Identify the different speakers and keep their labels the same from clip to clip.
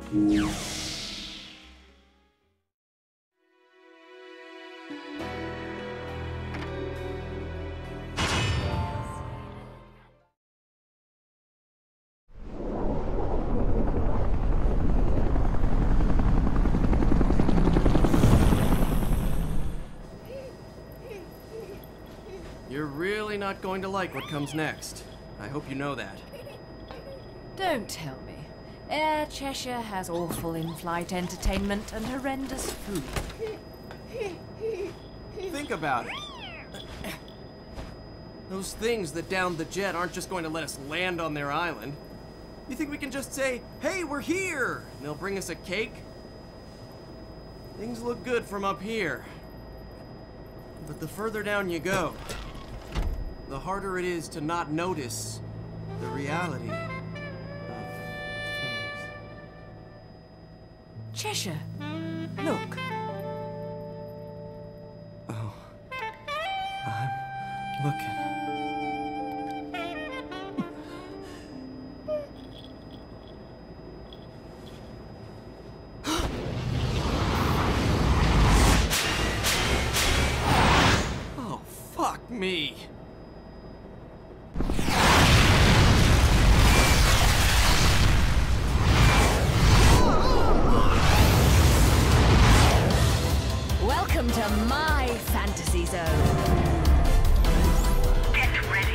Speaker 1: You're really not going to like what comes next. I hope you know that.
Speaker 2: Don't tell me. Air Cheshire has awful in-flight entertainment and horrendous food.
Speaker 1: Think about it. Those things that downed the jet aren't just going to let us land on their island. You think we can just say, "Hey, we're here!" and they'll bring us a cake? Things look good from up here. But the further down you go, the harder it is to not notice the reality of things.
Speaker 2: Cheshire, look.
Speaker 1: Oh, I'm looking. Oh, fuck me.
Speaker 2: Welcome to my fantasy zone.
Speaker 3: Get ready.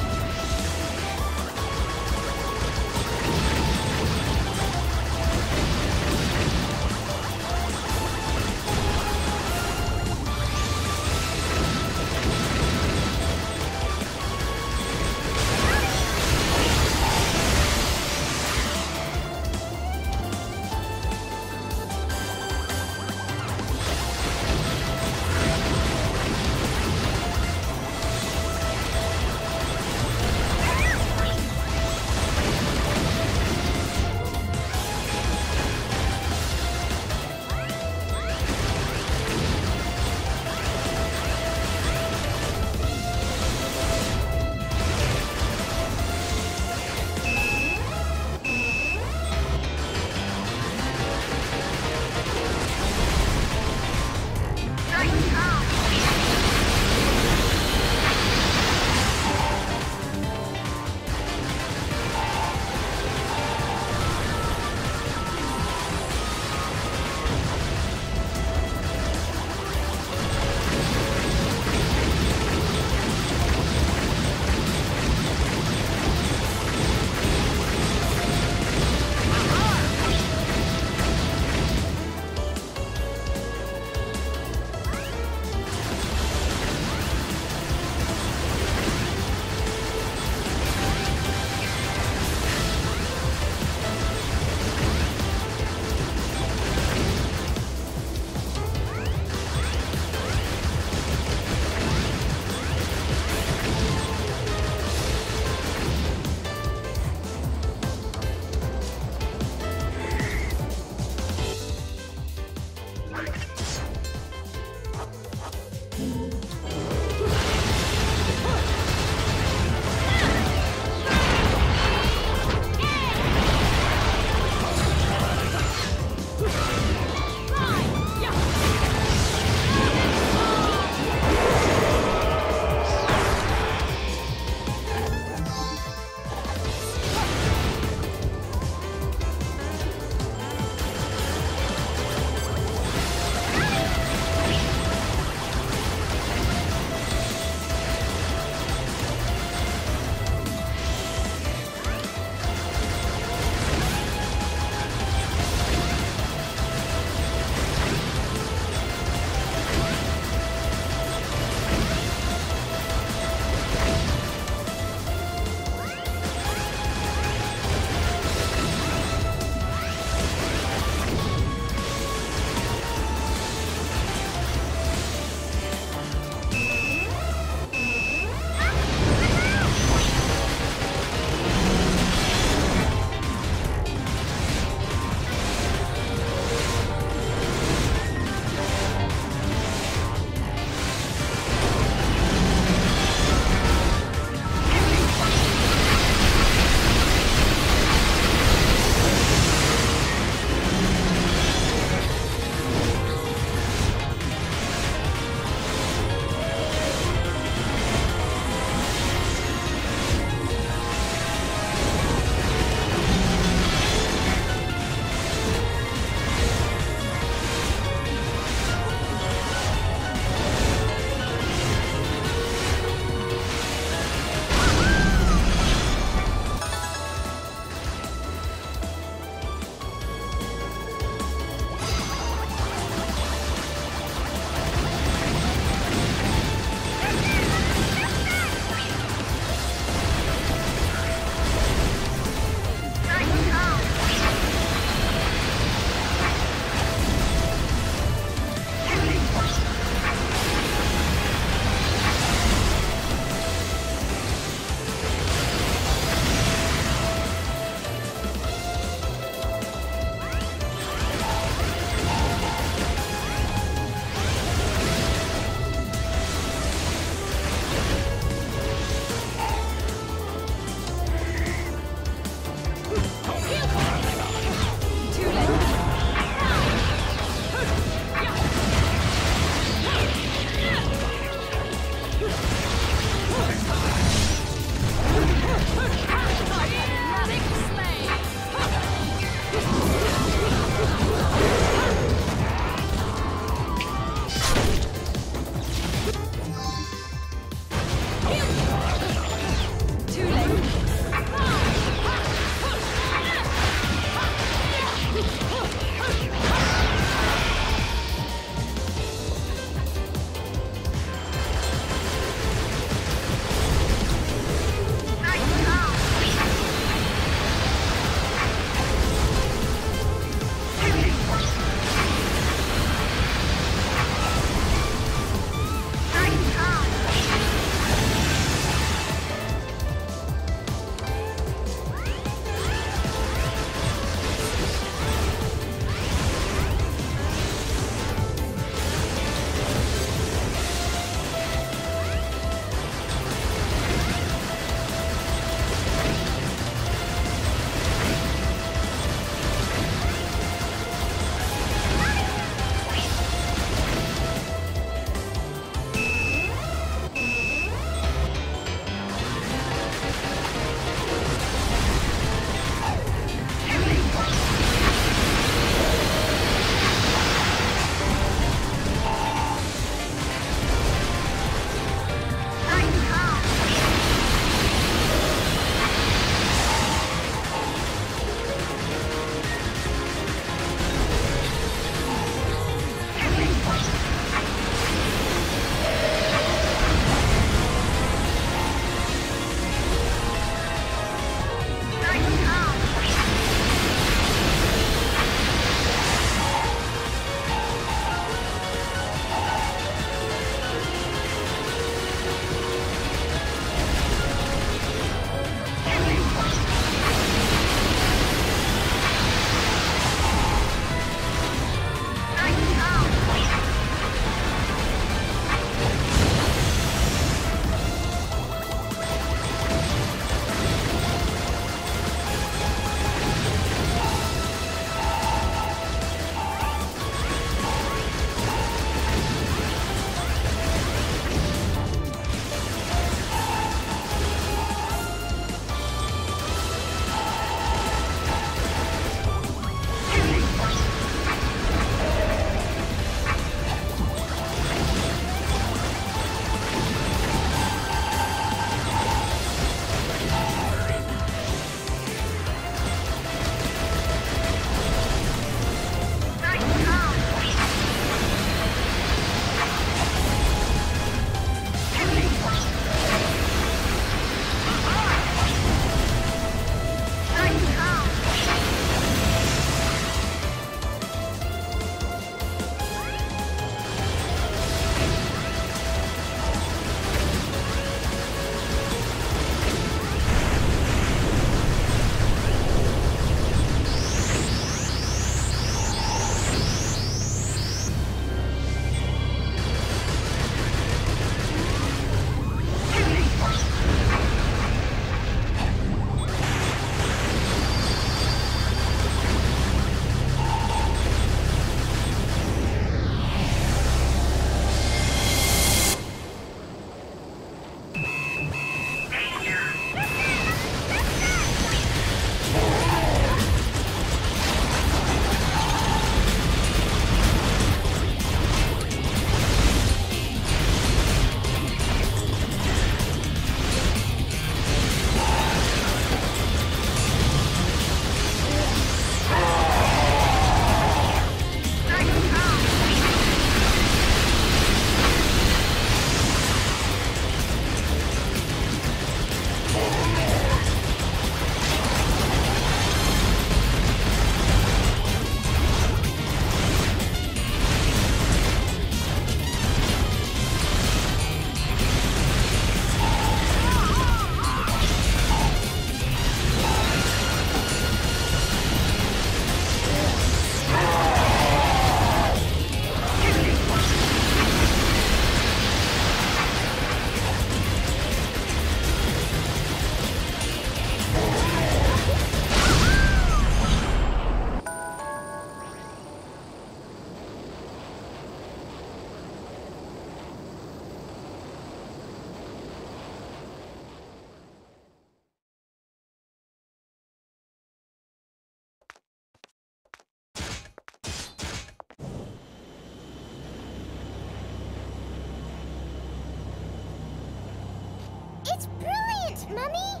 Speaker 3: It's brilliant, Mummy!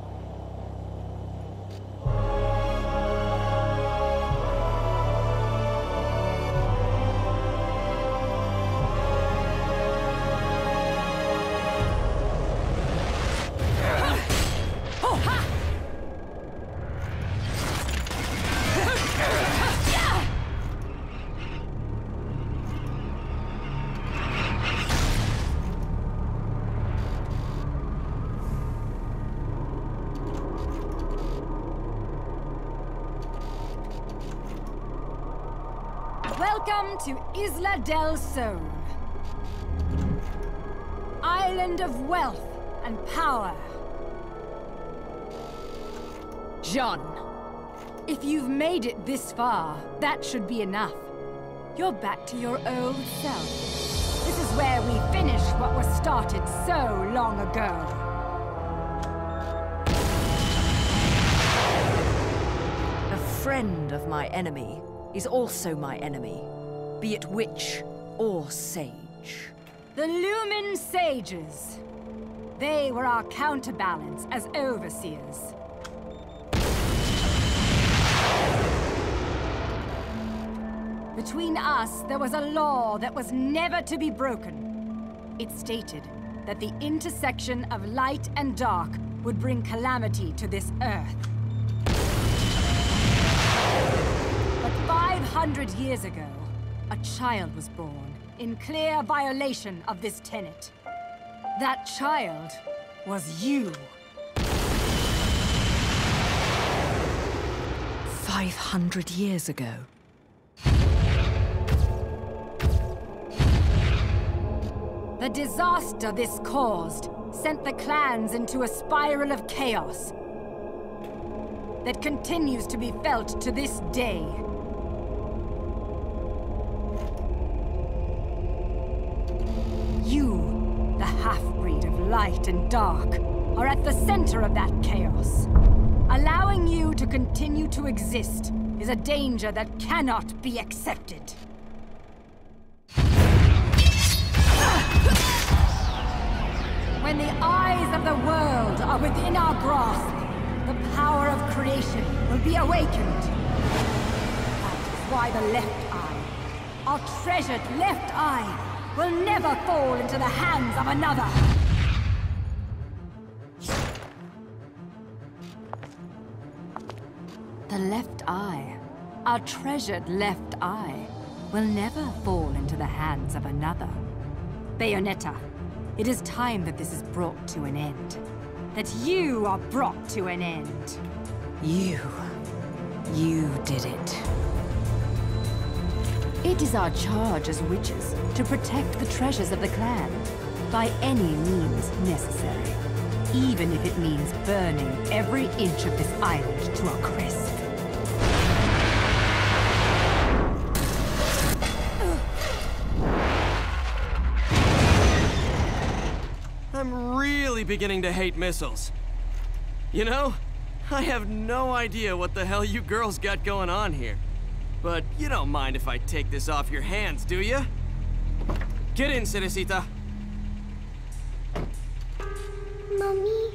Speaker 2: Welcome to Isla del Sol. Island of wealth and power. Jean, if you've made it this far, that should be enough. You're back to your old self. This is where we finish what was started so long ago. A friend of my enemy is also my enemy, be it witch or sage. The Lumen Sages. They were our counterbalance as overseers. Between us, there was a law that was never to be broken. It stated that the intersection of light and dark would bring calamity to this earth. 500 years ago, a child was born in clear violation of this tenet. That child was you. 500 years ago. The disaster this caused sent the clans into a spiral of chaos that continues to be felt to this day. You, the half-breed of light and dark, are at the center of that chaos. Allowing you to continue to exist is a danger that cannot be accepted. When the eyes of the world are within our grasp, the power of creation will be awakened. That is why the left eye, our treasured left eye, will never fall into the hands of another. The left eye, our treasured left eye, will never fall into the hands of another. Bayonetta, it is time that this is brought to an end. That you are brought to an end. You did it. It is our charge as witches to protect the treasures of the clan by any means necessary, even if it means burning every inch of this island to a crisp.
Speaker 1: I'm really beginning to hate missiles. You know, I have no idea what the hell you girls got going on here. But you don't mind if I take this off your hands, do you? Get in, Cerecita.
Speaker 3: Mommy?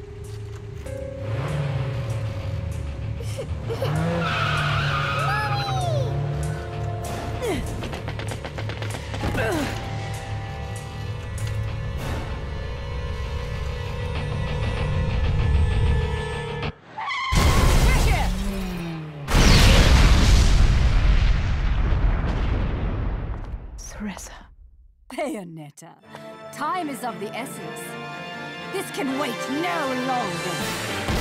Speaker 2: Bayonetta, time is of the essence. This can wait no longer.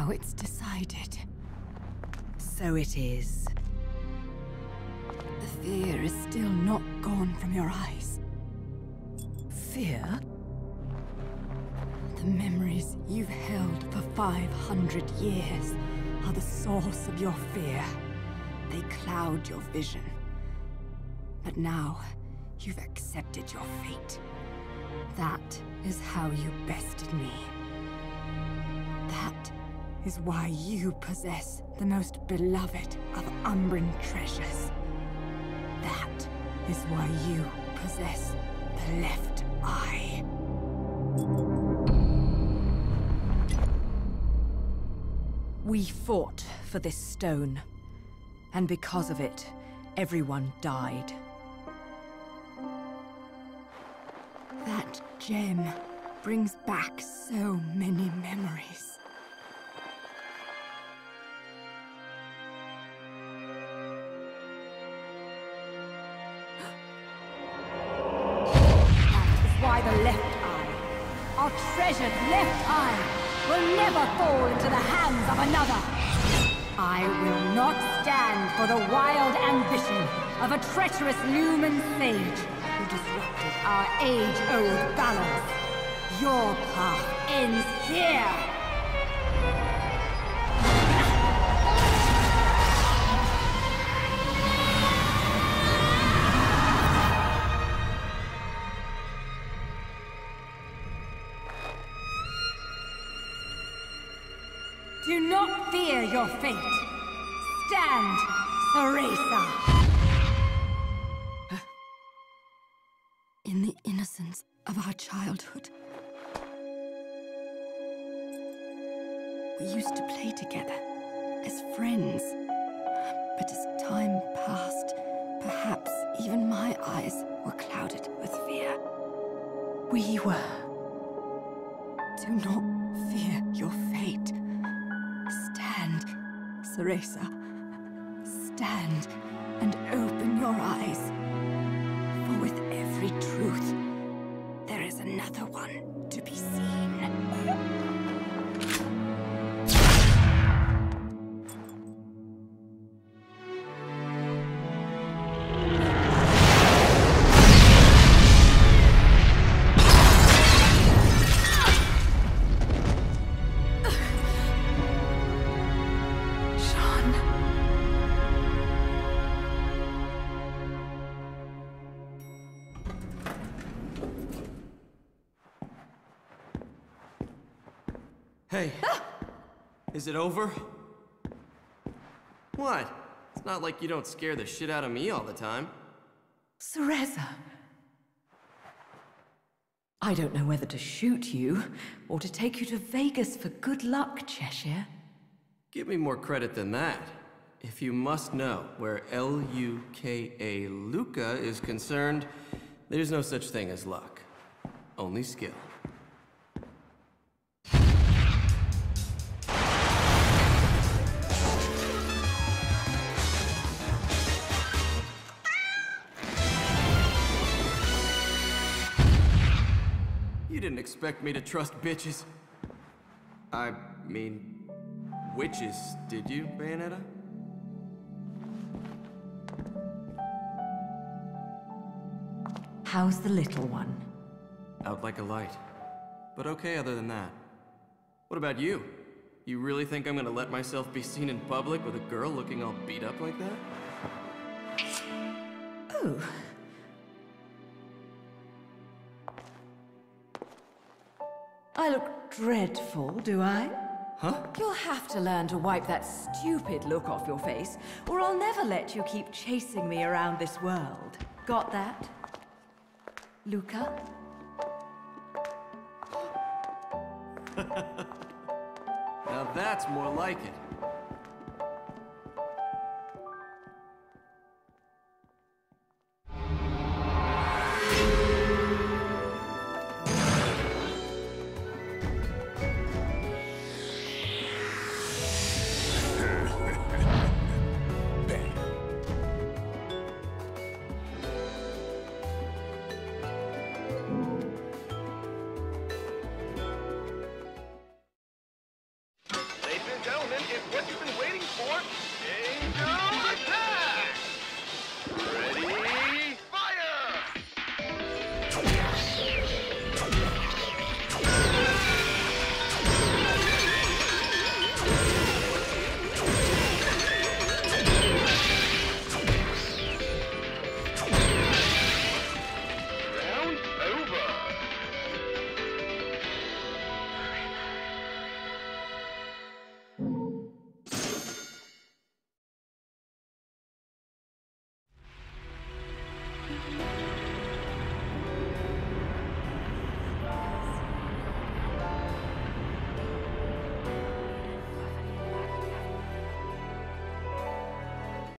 Speaker 2: Now it's decided. So it is. The fear is still not gone from your eyes.
Speaker 4: Fear?
Speaker 2: The memories you've held for 500 years are the source of your fear. They cloud your vision. But now, you've accepted your fate. That is how you bested me. That is why you possess the most beloved of Umbran treasures. That is why you possess the left eye.
Speaker 4: We fought for this stone, and because of it, everyone died.
Speaker 2: That gem brings back so many memories. That is why the left eye, our treasured left eye, will never fall into the hands of another. I will not stand for the wild ambition of a treacherous Lumen sage who disrupted our age-old balance. Your path ends here! Do not fear your fate. Stand, Theresa. In the innocence of our childhood, we used to play together as friends. But as time passed, perhaps even my eyes were clouded with fear.
Speaker 4: We were.
Speaker 2: Do not fear your fate. Stand, Theresa. Stand and open your eyes. For with every truth, there is another one to be seen.
Speaker 1: Hey, is it over? What? It's not like you don't scare the shit out of me all the time.
Speaker 4: Theresa. I don't know whether to shoot you, or to take you to Vegas for good luck, Cheshire.
Speaker 1: Give me more credit than that. If you must know, where L-U-K-A Luca is concerned, there's no such thing as luck. Only skill. You didn't expect me to trust bitches. I mean, witches, did you, Bayonetta?
Speaker 4: How's the little one?
Speaker 1: Out like a light. But okay other than that. What about you? You really think I'm gonna let myself be seen in public with a girl looking all beat up like that?
Speaker 4: Oh. I look dreadful, do I?
Speaker 1: Huh?
Speaker 4: You'll have to learn to wipe that stupid look off your face, or I'll never let you keep chasing me around this world. Got that? Luca?
Speaker 1: Now that's more like it.